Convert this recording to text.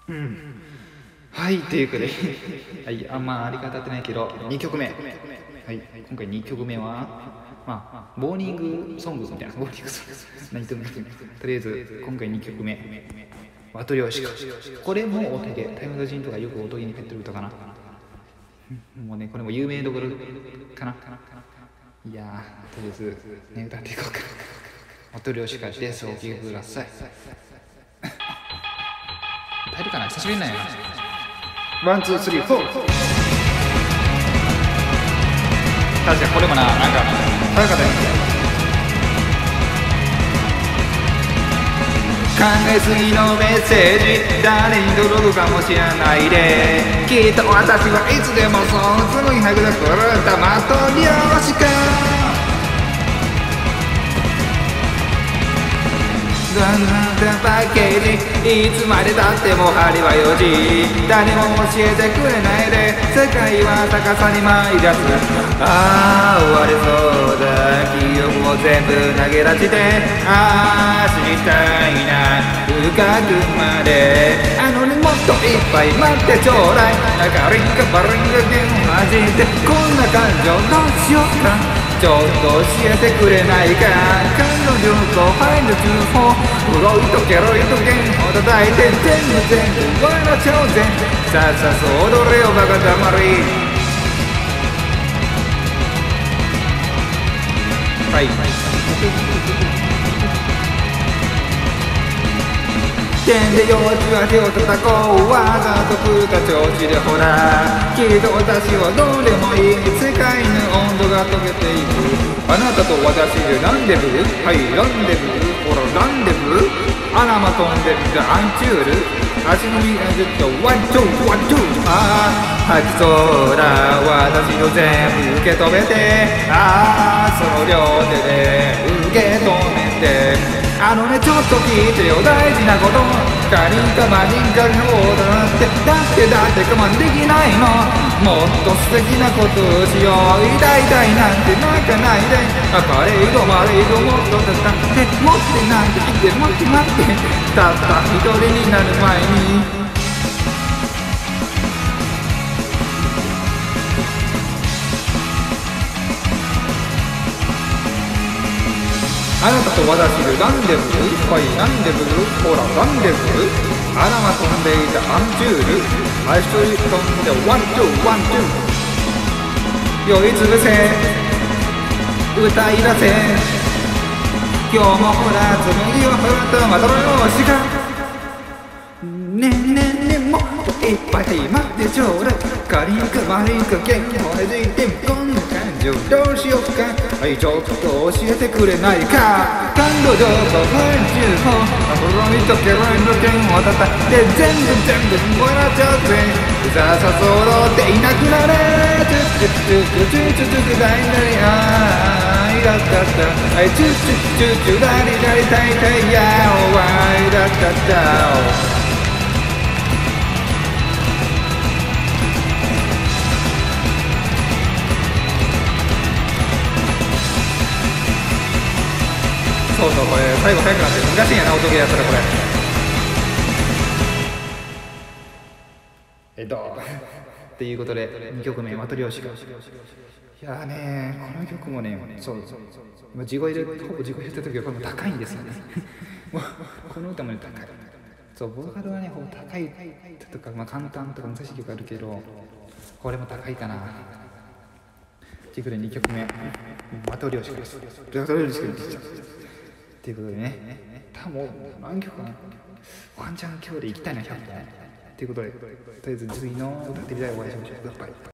うん。はい、ということで、はい、あんまあり方ってないけど、2曲目。はい、今回2曲目は、まあ、ボーニングソングみたいな、ボーニングソング、何とも言ってない。とりあえず、今回2曲目、マトリョーシカ。これも音で、タイムド人とかよく音に入ってる歌かな。もうね、これも有名どころかな。いやー、とりあえず、ね、歌っていこうか。マトリョーシカです。お聴きください。歌えるかな、久しぶりなんやな。ワン、ツー、スリー、フォー。確かにこれもな、なんか早かったよ。考えすぎのメッセージ、誰に届くかもしれないで、きっと私はいつでもそうすぐに早くだからマトリョーシカ。パッケージ、いつまでたっても針は4時、誰も教えてくれないで世界は高さに舞い出す。ああ終われそうだ、記憶を全部投げ出して、ああ死にたいな深くまで、にもっといっぱい待ってちょうだい、明るいかバルンが弦を弾いて、こんな感情どうしようか、ちょっと教えてくれないか、彼女とファインド通報、黒いとケロいと弦を叩いて、全部笑っちゃおうぜ、さっさと踊れよバカたまり。はい、点で幼稚は手を叩こう、わざと来た調子でほら、きっと私はどうでもいい、世界の温度が溶けていく、あなたと私でランデブー、はいランデブー、ほらランデブー、アナマ飛んでるじゃアンチュール、足踏みずっとワンツーワンツー、ああ吐きそうだ、私の全部受け止めて、ああその両手で受け止めて、ちょっと聞いてよ大事なこと、他人か他人かそうだって、だって我慢できないの、もっと素敵なことをしよう、痛いなんて泣かないで、パレードもっとだって持ってなんて言って待ってたった一人になる前に、あなたと私でランデブー、はいランデブー、ほらランデブー、あらが飛んでいたアンジュール、あ一人飛んでワンツーワンツー、酔いつぶせ歌い出せ、今日もほら紬を振るとまどろよしか、ねもっといっぱい待ってちょうだい、カリンかマリンか弦を弾いて、こんな感情どうしようか、はいちょっと教えてくれないか、感動と感情を心に溶けるの弦を叩いて、全部笑っちゃうぜ、さっさと踊っていなくなれ、チュチュダイダリあいだったったはいチュダリダリタイタイヤーワイだったったそうそう、これ最後速くなって難しいんやな、音ゲーやったらこれ。っていうことで2曲目マトリョーシカ。いやーねー、この曲もね、そう今地声でほぼ地声入れた時はこれも高いんですよね。もうこの歌もね高い。そうボーカルはねほぼ高いとか、まあ簡単とか難しい曲あるけど、これも高いかな。っていうことで2曲目マトリョーシカです。マトリョーシカです。っていうことでね、多分もう何曲かな、ワンチャン今日で行きたいな100本ね。っていうことで、とりあえず次の歌ってみたいお会いしましょう。バイバイ。